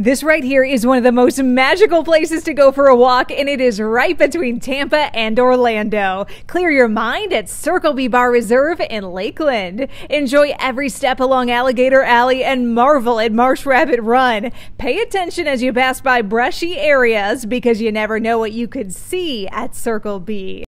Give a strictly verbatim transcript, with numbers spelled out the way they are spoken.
This right here is one of the most magical places to go for a walk, and it is right between Tampa and Orlando. Clear your mind at Circle B Bar Reserve in Lakeland. Enjoy every step along Alligator Alley and marvel at Marsh Rabbit Run. Pay attention as you pass by brushy areas because you never know what you could see at Circle B.